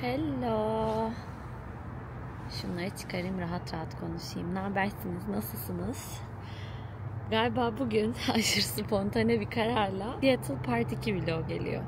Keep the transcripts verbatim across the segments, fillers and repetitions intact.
Hello. Şunları çıkarayım, rahat rahat konuşayım. Ne habersiniz? Nasılsınız? Galiba bugün aşırı spontane bir kararla Seattle Part iki vlog geliyor.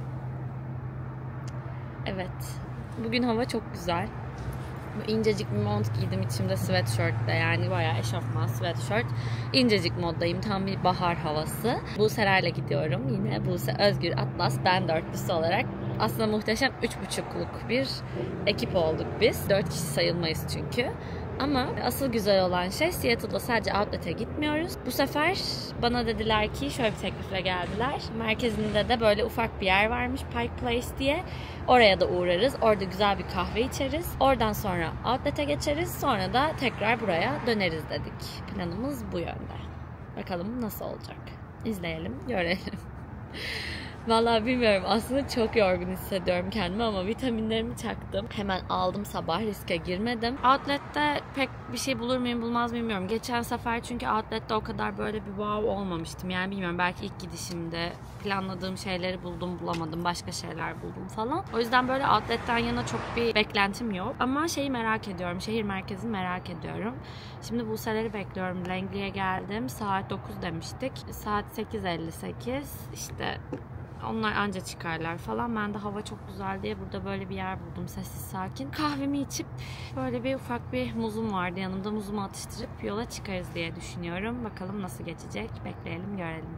Evet. Bugün hava çok güzel. İncecik bir mont giydim, içimde sweatshirtle, yani bayağı eşofman sweatshirt. İncecik moddayım, tam bir bahar havası. Buse'lerle gidiyorum. Yine Buse, Özgür, Atlas, ben dörtlüsü olarak. Aslında muhteşem üç buçukluk bir ekip olduk biz. Dört kişi sayılmayız çünkü. Ama asıl güzel olan şey, Seattle'da sadece outlet'e gitmiyoruz. Bu sefer bana dediler ki, şöyle bir teklifle geldiler. Merkezinde de böyle ufak bir yer varmış, Pike Place diye. Oraya da uğrarız. Orada güzel bir kahve içeriz. Oradan sonra outlet'e geçeriz. Sonra da tekrar buraya döneriz dedik. Planımız bu yönde. Bakalım nasıl olacak. İzleyelim, görelim. Vallahi bilmiyorum, aslında çok yorgun hissediyorum kendimi ama vitaminlerimi çaktım. Hemen aldım sabah, riske girmedim. Outlet'te pek bir şey bulur muyum bulmaz mı bilmiyorum. Geçen sefer çünkü outlet'te o kadar böyle bir wow olmamıştım. Yani bilmiyorum, belki ilk gidişimde planladığım şeyleri buldum bulamadım, başka şeyler buldum falan. O yüzden böyle outlet'ten yana çok bir beklentim yok. Ama şeyi merak ediyorum, şehir merkezini merak ediyorum. Şimdi Buse'leri bekliyorum. Langley'e geldim. Saat dokuz demiştik. Saat sekiz elli sekiz. İşte onlar anca çıkarlar falan. Ben de hava çok güzel diye burada böyle bir yer buldum, sessiz sakin. Kahvemi içip böyle bir ufak bir muzum vardı yanımda. Muzumu atıştırıp yola çıkarız diye düşünüyorum. Bakalım nasıl geçecek. Bekleyelim, görelim.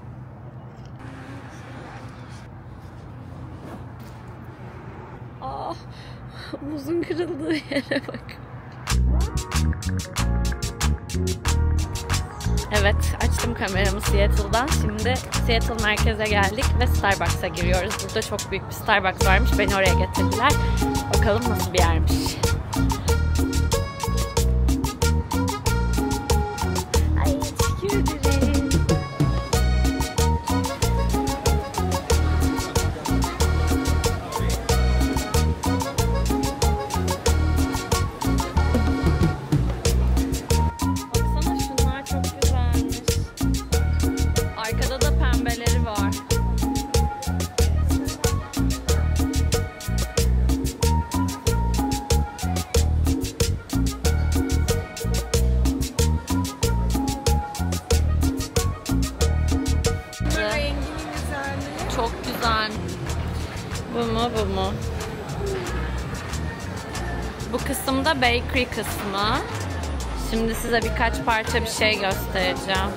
Ah, muzun kırıldığı yere bak. Evet, açtım kameramı Seattle'dan. Şimdi Seattle merkeze geldik ve Starbucks'a giriyoruz. Burada çok büyük bir Starbucks varmış. Beni oraya getirdiler. Bakalım nasıl bir yermiş. Ay, teşekkür ederim. Çok güzel. Bu mu, bu mu? Bu kısımda bakery kısmı. Şimdi size birkaç parça bir şey göstereceğim.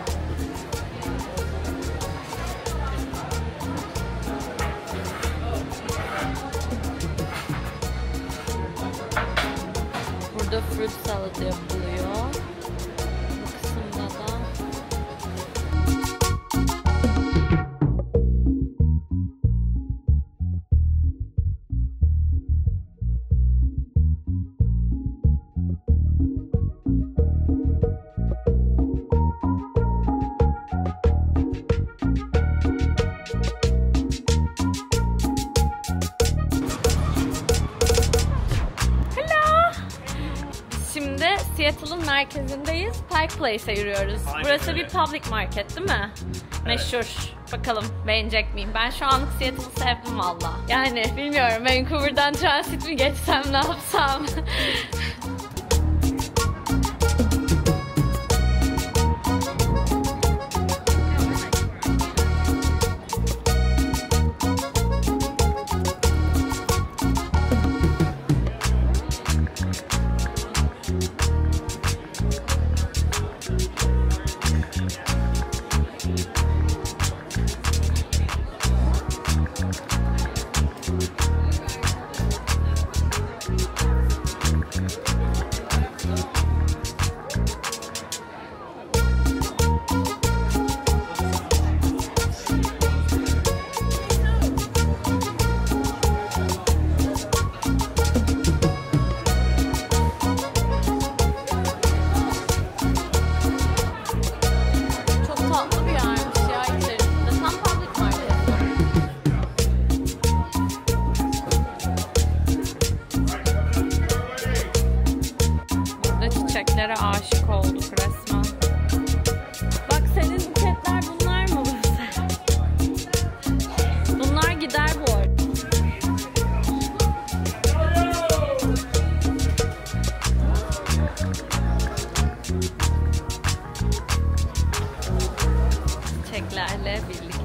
Burada fruit salad yapılıyor. Bu kısımda da Seattle'ın merkezindeyiz. Pike Place'e yürüyoruz. Aynen. Burası bir public market değil mi? Evet. Meşhur. Bakalım beğenecek miyim? Ben şu anlık Seattle'ı sevdim valla. Yani bilmiyorum, Vancouver'dan transit mi geçsem, ne yapsam?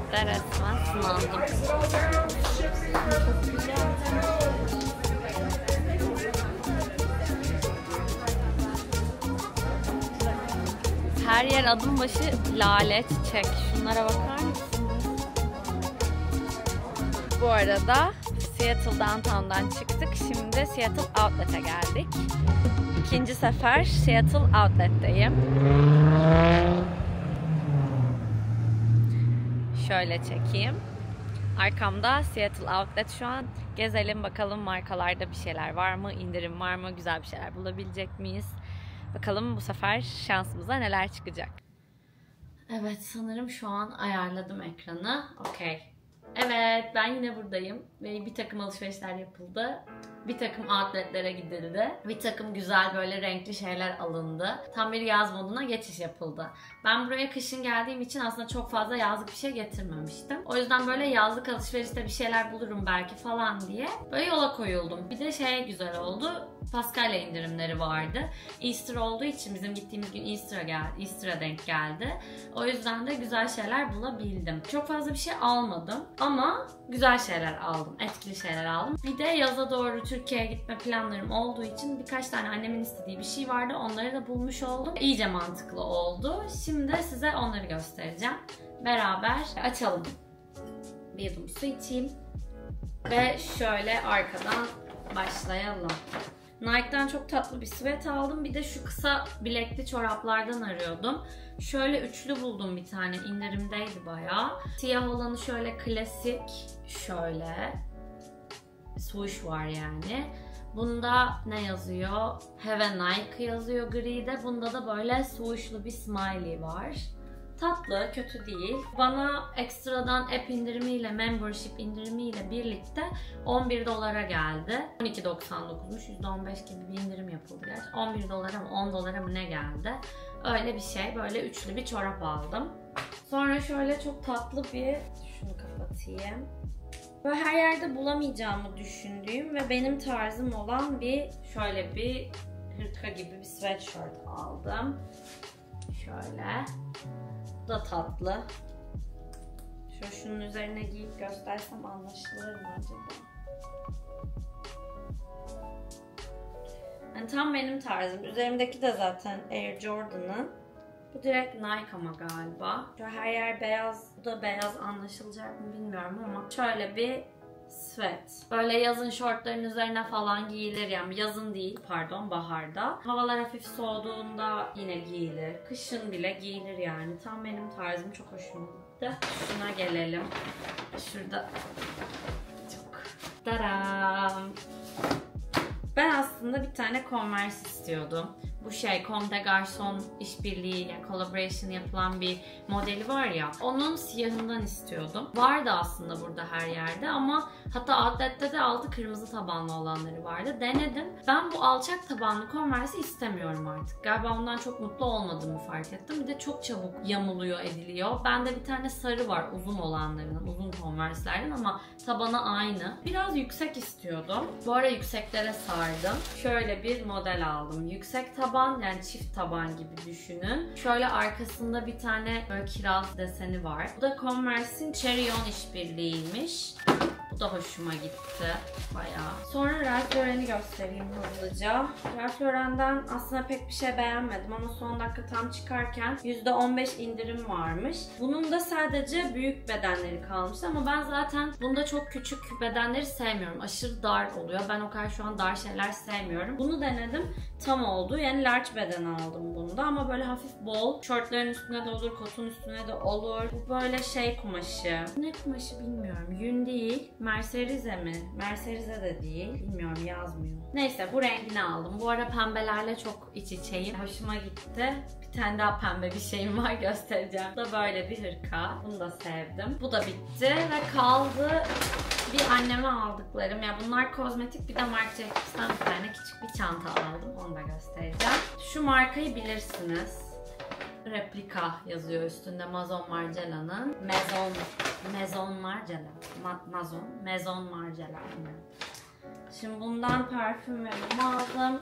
Sweat'te resmen sınandım. Her yer adım başı lale, çiçek. Şunlara bakar mısınız? Bu arada Seattle Downtown'dan çıktık. Şimdi Seattle Outlet'e geldik. İkinci sefer Seattle Outlet'teyim. Şöyle çekeyim. Arkamda Seattle Outlet şu an. Gezelim bakalım markalarda bir şeyler var mı? İndirim var mı? Güzel bir şeyler bulabilecek miyiz? Bakalım bu sefer şansımıza neler çıkacak. Evet, sanırım şu an ayarladım ekranı. Okey. Evet, ben yine buradayım ve bir takım alışverişler yapıldı. Bir takım outletlere gidildi. Bir takım güzel böyle renkli şeyler alındı. Tam bir yaz moduna geçiş yapıldı. Ben buraya kışın geldiğim için aslında çok fazla yazlık bir şey getirmemiştim. O yüzden böyle yazlık alışverişte bir şeyler bulurum belki falan diye böyle yola koyuldum. Bir de şey güzel oldu. Paskalya indirimleri vardı. Easter olduğu için bizim gittiğimiz gün Easter'a geldi. Easter'a denk geldi. O yüzden de güzel şeyler bulabildim. Çok fazla bir şey almadım ama güzel şeyler aldım. Etkili şeyler aldım. Bir de yaza doğru Türkiye'ye gitme planlarım olduğu için birkaç tane annemin istediği bir şey vardı. Onları da bulmuş oldum. İyice mantıklı oldu. Şimdi size onları göstereceğim. Beraber açalım. Bir yudum su içeyim. Ve şöyle arkadan başlayalım. Nike'dan çok tatlı bir sweat aldım. Bir de şu kısa bilekli çoraplardan arıyordum. Şöyle üçlü buldum bir tane. İndirimdeydi bayağı. Siyah olanı şöyle klasik. Şöyle. Swoosh var yani. Bunda ne yazıyor? Have a Nike yazıyor gride. Bunda da böyle swooshlu bir smiley var. Tatlı, kötü değil. Bana ekstradan app indirimiyle, membership indirimiyle birlikte on bir dolara geldi. on iki doksan dokuzmuş, yüzde on beş gibi bir indirim yapıldı gerçi. on bir dolara mı, on dolara mı ne geldi? Öyle bir şey, böyle üçlü bir çorap aldım. Sonra şöyle çok tatlı bir, şunu kapatayım. Böyle her yerde bulamayacağımı düşündüğüm ve benim tarzım olan bir, şöyle bir hırka gibi bir sweatshirt aldım. Şöyle. Bu da tatlı. Şöyle şunun üzerine giyip göstersem anlaşılır mı acaba? Yani tam benim tarzım. Üzerimdeki de zaten Air Jordan'ın. Bu direkt Nike ama galiba. Şöyle her yer beyaz. Bu da beyaz, anlaşılacak mı bilmiyorum ama şöyle bir sweat. Böyle yazın şortların üzerine falan giyilir, yani yazın değil pardon baharda. Havalar hafif soğuduğunda yine giyilir. Kışın bile giyilir yani. Tam benim tarzım, çok hoşuma gitti. Şuna gelelim. Şurada çok. Taram. Ben aslında bir tane Converse istiyordum. Bu şey Comme des Garçons işbirliği, yani collaboration yapılan bir modeli var ya, onun siyahından istiyordum. Vardı aslında burada her yerde ama hatta outlet'te de altı kırmızı tabanlı olanları vardı. Denedim. Ben bu alçak tabanlı Converse'i istemiyorum artık. Galiba ondan çok mutlu olmadığımı fark ettim. Bir de çok çabuk yamuluyor, ediliyor. Bende bir tane sarı var uzun olanlarından, uzun Converse'lerden ama tabanı aynı. Biraz yüksek istiyordum. Bu ara yükseklere sardım. Şöyle bir model aldım. Yüksek taban, yani çift taban gibi düşünün. Şöyle arkasında bir tane böyle kiraz deseni var. Bu da Converse'in Cherry On işbirliğiymiş. Bu da hoşuma gitti bayağı. Sonra Ralph Lauren'i göstereyim hızlıca. Ralph Lauren'den aslında pek bir şey beğenmedim ama son dakika tam çıkarken yüzde on beş indirim varmış. Bunun da sadece büyük bedenleri kalmıştı ama ben zaten bunda çok küçük bedenleri sevmiyorum. Aşırı dar oluyor. Ben o kadar şu an dar şeyler sevmiyorum. Bunu denedim. Tam oldu. Yani large beden aldım bunda ama böyle hafif bol. Şortların üstüne de olur, kotun üstüne de olur. Bu böyle şey kumaşı. Ne kumaşı bilmiyorum. Yün değil. Mercerize mi? Mercerize de değil. Bilmiyorum, yazmıyor. Neyse, bu rengini aldım. Bu ara pembelerle çok iç içeyim. Hoşuma gitti. Bir tane daha pembe bir şeyim var, göstereceğim. Bu da böyle bir hırka. Bunu da sevdim. Bu da bitti ve kaldı bir anneme aldıklarım. Ya bunlar kozmetik. Bir de Marc Jacobs'tan bir tane küçük bir çanta aldım. Onu da göstereceğim. Şu markayı bilirsiniz. Replika yazıyor üstünde, Maison Margiela'nın. Maison, Maison Margiela. Ma, Maison, Maison Margiela. Şimdi bundan parfüm ve mum aldım.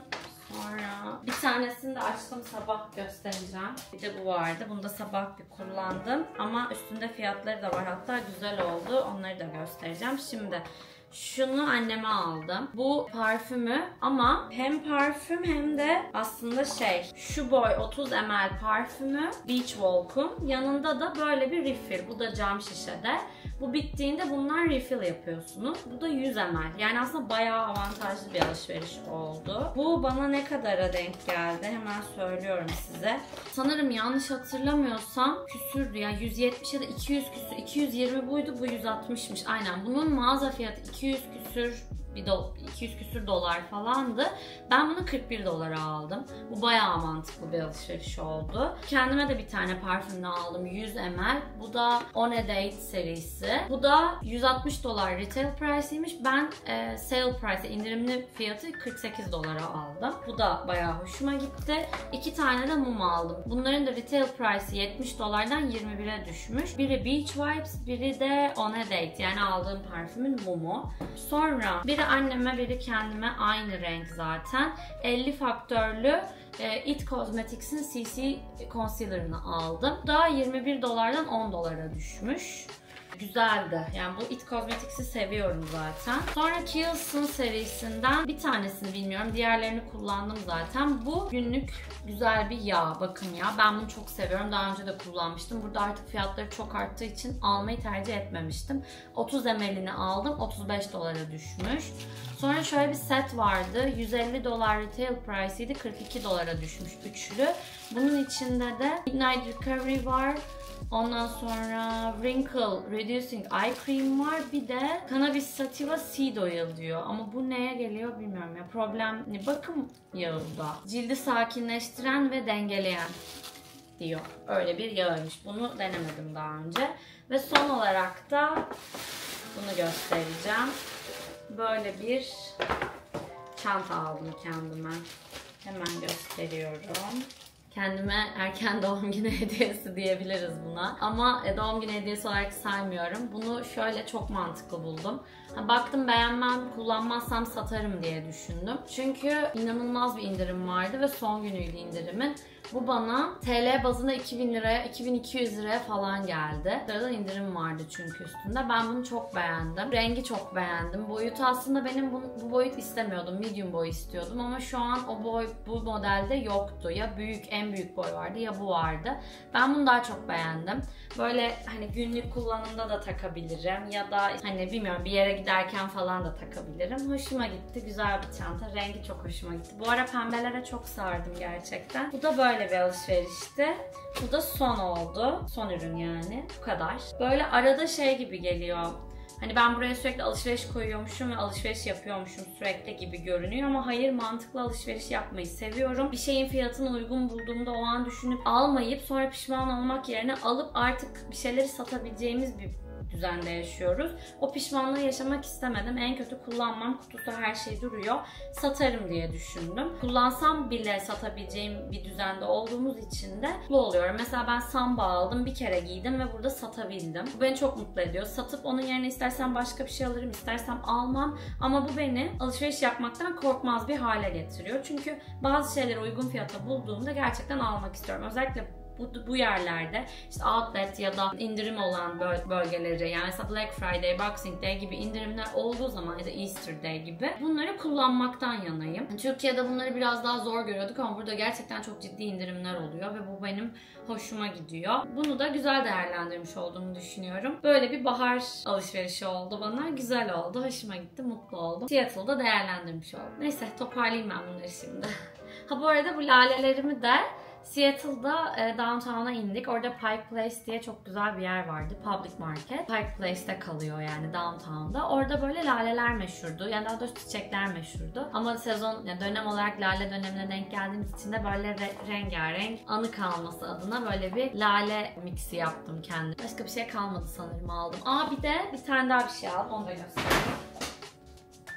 Sonra bir tanesini de açtım, sabah göstereceğim. Bir de bu vardı. Bunu da sabah bir kullandım. Ama üstünde fiyatları da var. Hatta güzel oldu. Onları da göstereceğim. Şimdi şunu anneme aldım. Bu parfümü ama hem parfüm hem de aslında şey, şu boy otuz mililitre parfümü Beach Walk'un yanında da böyle bir refill. Bu da cam şişede. Bu bittiğinde bunlar refill yapıyorsunuz. Bu da yüz mililitre. Yani aslında bayağı avantajlı bir alışveriş oldu. Bu bana ne kadara denk geldi? Hemen söylüyorum size. Sanırım yanlış hatırlamıyorsam küsürdü ya. yüz yetmiş ya da iki yüz küsür. iki yüz yirmi buydu. Bu yüz altmışmış. Aynen. Bunun mağaza fiyatı iki yüz küsür. Bir do iki yüz küsür dolar falandı. Ben bunu kırk bir dolara aldım. Bu bayağı mantıklı bir alışveriş oldu. Kendime de bir tane parfümünü aldım. yüz mililitre. Bu da On a Date serisi. Bu da yüz altmış dolar retail price'iymiş. Ben e, sale price, indirimli fiyatı kırk sekiz dolara aldım. Bu da bayağı hoşuma gitti. İki tane de mum aldım. Bunların da retail price'i yetmiş dolardan yirmi bire düşmüş. Biri Beach Vibes, biri de On a Date. Yani aldığım parfümün mumu. Sonra biri anneme, biri kendime aynı renk zaten. elli faktörlü e, It Cosmetics'in C C Concealer'ını aldım. Daha yirmi bir dolardan on dolara düşmüş. Güzeldi. Yani bu It Cosmetics'i seviyorum zaten. Sonra Kiehl's'ın serisinden bir tanesini bilmiyorum. Diğerlerini kullandım zaten. Bu günlük güzel bir yağ. Bakın ya. Ben bunu çok seviyorum. Daha önce de kullanmıştım. Burada artık fiyatları çok arttığı için almayı tercih etmemiştim. otuz mililitreni aldım. otuz beş dolara düşmüş. Sonra şöyle bir set vardı. yüz elli dolar retail price'iydi. kırk iki dolara düşmüş üçlü. Bunun içinde de Midnight Recovery var. Ondan sonra Wrinkle Reducing Eye Cream var. Bir de Cannabis Sativa Seed Oil diyor. Ama bu neye geliyor bilmiyorum ya. Problem ne? Bakım yağı da. Cildi sakinleştiren ve dengeleyen diyor. Öyle bir yağmış. Bunu denemedim daha önce. Ve son olarak da bunu göstereceğim. Böyle bir çanta aldım kendime. Hemen gösteriyorum. Kendime erken doğum günü hediyesi diyebiliriz buna. Ama doğum günü hediyesi olarak saymıyorum. Bunu şöyle çok mantıklı buldum. Baktım beğenmem, kullanmazsam satarım diye düşündüm. Çünkü inanılmaz bir indirim vardı ve son günüydü indirimin. Bu bana T L bazında iki bin liraya, iki bin iki yüz liraya falan geldi. Sırada indirim vardı çünkü üstünde. Ben bunu çok beğendim. Rengi çok beğendim. Boyutu aslında benim bu, bu boyut istemiyordum. Medium boy istiyordum ama şu an o boy bu modelde yoktu. Ya büyük, en büyük boy vardı ya bu vardı. Ben bunu daha çok beğendim. Böyle hani günlük kullanımda da takabilirim ya da hani bilmiyorum bir yere giderken falan da takabilirim. Hoşuma gitti. Güzel bir çanta. Rengi çok hoşuma gitti. Bu ara pembelere çok sardım gerçekten. Bu da böyle bir alışverişti. Bu da son oldu. Son ürün yani. Bu kadar. Böyle arada şey gibi geliyor. Hani ben buraya sürekli alışveriş koyuyormuşum ve alışveriş yapıyormuşum sürekli gibi görünüyor ama hayır, mantıklı alışveriş yapmayı seviyorum. Bir şeyin fiyatını uygun bulduğumda o an düşünüp almayıp sonra pişman olmak yerine alıp artık bir şeyleri satabileceğimiz bir düzende yaşıyoruz. O pişmanlığı yaşamak istemedim. En kötü kullanmam, kutusu her şey duruyor. Satarım diye düşündüm. Kullansam bile satabileceğim bir düzende olduğumuz için de mutlu oluyorum. Mesela ben Samba aldım, bir kere giydim ve burada satabildim. Bu beni çok mutlu ediyor. Satıp onun yerine istersem başka bir şey alırım, istersem almam. Ama bu beni alışveriş yapmaktan korkmaz bir hale getiriyor. Çünkü bazı şeyleri uygun fiyata bulduğumda gerçekten almak istiyorum. Özellikle Bu, bu yerlerde işte outlet ya da indirim olan bölgeleri, yani mesela Black Friday, Boxing Day gibi indirimler olduğu zaman ya da Easter Day gibi bunları kullanmaktan yanayım. Türkiye'de bunları biraz daha zor görüyorduk ama burada gerçekten çok ciddi indirimler oluyor ve bu benim hoşuma gidiyor. Bunu da güzel değerlendirmiş olduğumu düşünüyorum. Böyle bir bahar alışverişi oldu bana. Güzel oldu, hoşuma gitti, mutlu oldum. Seattle'da değerlendirmiş oldum. Neyse, toparlayayım ben bunları şimdi. Ha bu arada bu lalelerimi de Seattle'da e, downtown'a indik. Orada Pike Place diye çok güzel bir yer vardı. Public Market. Pike Place'te kalıyor yani downtown'da. Orada böyle laleler meşhurdu. Yani daha doğrusu çiçekler meşhurdu. Ama sezon, yani dönem olarak lale dönemine denk geldiğimiz için de böyle re rengarenk anı kalması adına böyle bir lale mixi yaptım kendim. Başka bir şey kalmadı sanırım aldım. Aa bir de bir tane daha bir şey aldım. Onu da göstereyim.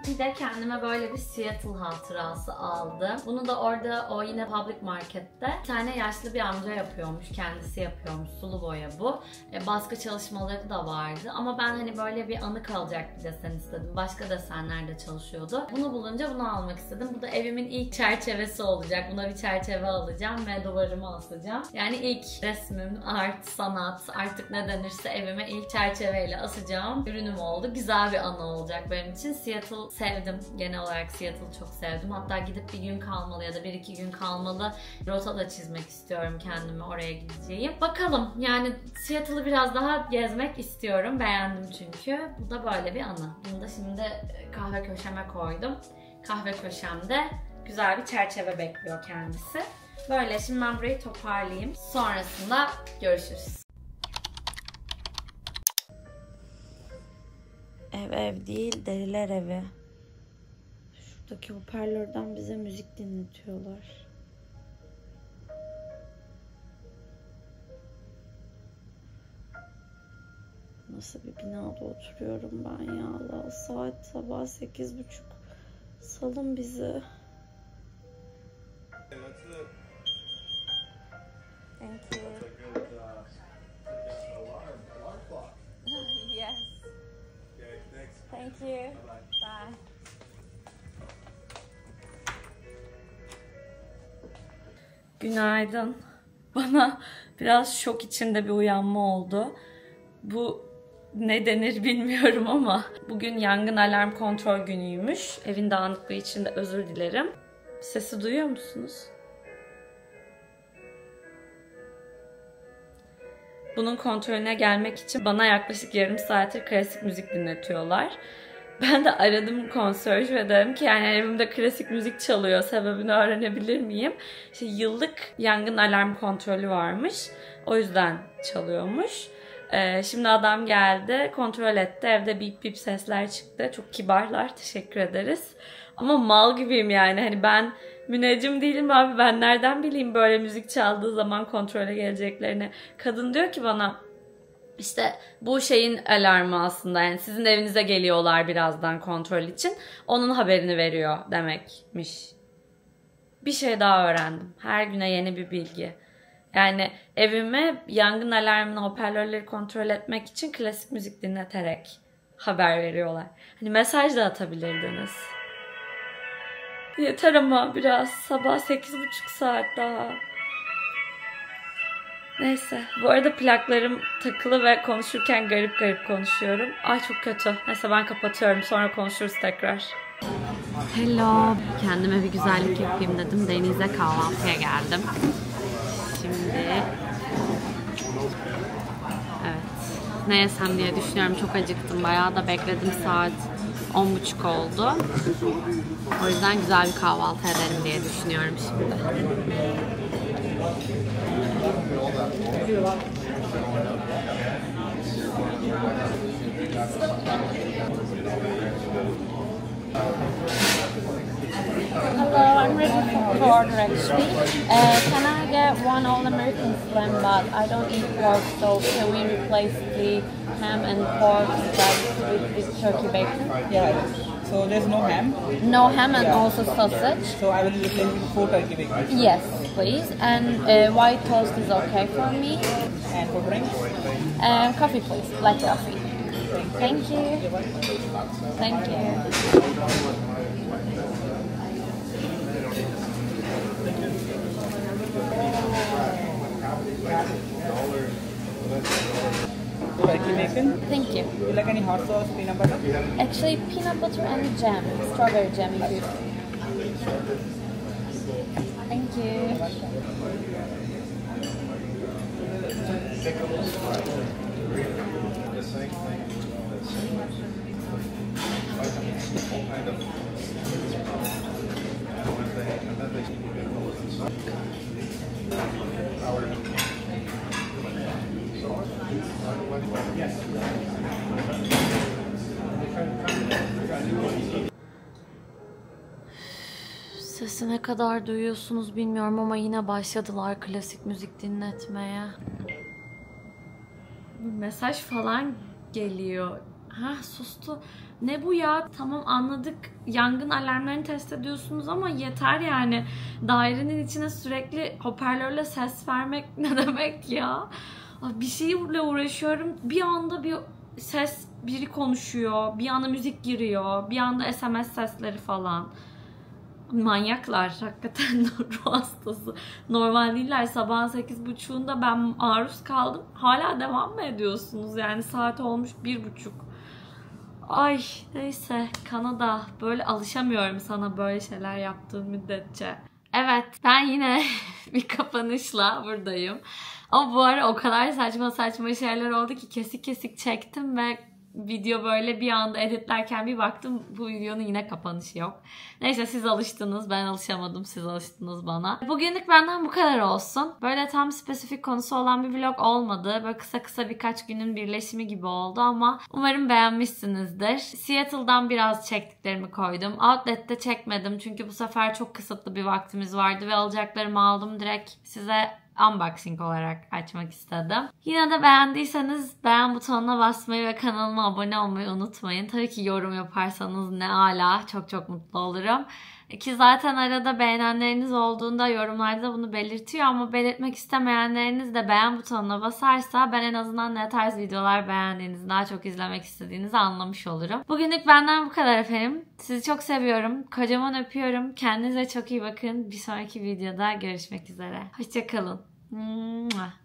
Bir de kendime böyle bir Seattle hatırası aldım. Bunu da orada o yine Public Market'te bir tane yaşlı bir amca yapıyormuş. Kendisi yapıyormuş. Sulu boya bu. E, baskı çalışmaları da vardı. Ama ben hani böyle bir anı kalacak bir desen istedim. Başka desenlerde çalışıyordu. Bunu bulunca bunu almak istedim. Bu da evimin ilk çerçevesi olacak. Buna bir çerçeve alacağım ve duvarıma asacağım. Yani ilk resmim, art, sanat, artık ne denirse evime ilk çerçeveyle asacağım ürünüm oldu. Güzel bir anı olacak benim için. Seattle sevdim. Genel olarak Seattle'ı çok sevdim. Hatta gidip bir gün kalmalı ya da bir iki gün kalmalı rota da çizmek istiyorum kendime, oraya gideceğim. Bakalım, yani Seattle'ı biraz daha gezmek istiyorum. Beğendim çünkü. Bu da böyle bir anı. Bunu da şimdi kahve köşeme koydum. Kahve köşemde güzel bir çerçeve bekliyor kendisi. Böyle, şimdi ben burayı toparlayayım. Sonrasında görüşürüz. Ev ev değil, deliler evi. Şuradaki hoparlörden bize müzik dinletiyorlar. Nasıl bir binada oturuyorum ben ya Allah. Saat sabah sekiz buçuk. Salın bizi. Thank you. Yes. Thank you. Bye. Günaydın. Bana biraz şok içinde bir uyanma oldu. Bu ne denir bilmiyorum ama bugün yangın alarm kontrol günüymüş. Evin dağınıklığı için de özür dilerim. Sesi duyuyor musunuz? Bunun kontrolüne gelmek için bana yaklaşık yarım saattir klasik müzik dinletiyorlar. Ben de aradım konsörj ve dedim ki yani evimde klasik müzik çalıyor, sebebini öğrenebilir miyim? İşte yıllık yangın alarm kontrolü varmış. O yüzden çalıyormuş. Ee, şimdi adam geldi, kontrol etti. Evde bip bip sesler çıktı. Çok kibarlar, teşekkür ederiz. Ama mal gibiyim yani. Hani ben müneccim değilim abi. Ben nereden bileyim böyle müzik çaldığı zaman kontrole geleceklerini. Kadın diyor ki bana, İşte bu şeyin alarmı aslında, yani sizin evinize geliyorlar birazdan kontrol için. Onun haberini veriyor demekmiş. Bir şey daha öğrendim. Her güne yeni bir bilgi. Yani evime yangın alarmını, hoparlörleri kontrol etmek için klasik müzik dinleterek haber veriyorlar. Hani mesaj da atabilirdiniz. Yeter ama biraz. Sabah sekiz buçuk saat daha. Neyse. Bu arada plaklarım takılı ve konuşurken garip garip konuşuyorum. Ay çok kötü. Neyse ben kapatıyorum. Sonra konuşuruz tekrar. Hello. Kendime bir güzellik yapayım dedim. Deniz'e kahvaltıya geldim. Şimdi... Evet. Ne yesem diye düşünüyorum. Çok acıktım. Bayağı da bekledim. Saat on buçuk oldu. O yüzden güzel bir kahvaltı ederim diye düşünüyorum şimdi. Hello, I'm ready to order actually. Uh, can I get one all-American slam, but I don't eat pork, so can we replace the ham and pork with this turkey bacon? Yeah. So there's no ham? No ham and yeah. also sausage. So I will replace it with four turkey bacon. Yes, please. And uh, white toast is okay for me. And for drinks? And coffee, please. Black coffee. Thank you. Thank you. Turkey bacon? Thank you. Do you like any hot sauce, peanut butter? Actually, peanut butter and jam. Strawberry jam if you... Thank you. Sesi ne kadar duyuyorsunuz bilmiyorum ama yine başladılar klasik müzik dinletmeye. Mesaj falan geliyor. Ha sustu. Ne bu ya? Tamam anladık. Yangın alarmlarını test ediyorsunuz ama yeter yani. Dairenin içine sürekli hoparlörle ses vermek ne demek ya? Bir şeyle uğraşıyorum. Bir anda bir ses, biri konuşuyor. Bir anda müzik giriyor. Bir anda S M S sesleri falan. Manyaklar hakikaten, ruh hastası. Normal değiller. Sabahın sekiz buçuğunda ben maruz kaldım. Hala devam mı ediyorsunuz? Yani saat olmuş bir buçuk. Ay neyse, Kanada. Böyle alışamıyorum sana böyle şeyler yaptığın müddetçe. Evet, ben yine bir kapanışla buradayım. Ama bu ara o kadar saçma saçma şeyler oldu ki kesik kesik çektim ve video böyle bir anda editlerken bir baktım bu videonun yine kapanışı yok. Neyse, siz alıştınız, ben alışamadım, siz alıştınız bana. Bugünlük benden bu kadar olsun. Böyle tam spesifik konusu olan bir vlog olmadı. Böyle kısa kısa birkaç günün birleşimi gibi oldu ama umarım beğenmişsinizdir. Seattle'dan biraz çektiklerimi koydum. Outlet'te çekmedim çünkü bu sefer çok kısıtlı bir vaktimiz vardı ve alacaklarımı aldım, direkt size unboxing olarak açmak istedim. Yine de beğendiyseniz beğen butonuna basmayı ve kanalıma abone olmayı unutmayın. Tabii ki yorum yaparsanız ne ala, çok çok mutlu olurum. Ki zaten arada beğenenleriniz olduğunda yorumlarda bunu belirtiyor ama belirtmek istemeyenleriniz de beğen butonuna basarsa ben en azından ne tarz videolar beğendiğinizi, daha çok izlemek istediğinizi anlamış olurum. Bugünlük benden bu kadar efendim. Sizi çok seviyorum. Kocaman öpüyorum. Kendinize çok iyi bakın. Bir sonraki videoda görüşmek üzere. Hoşça kalın.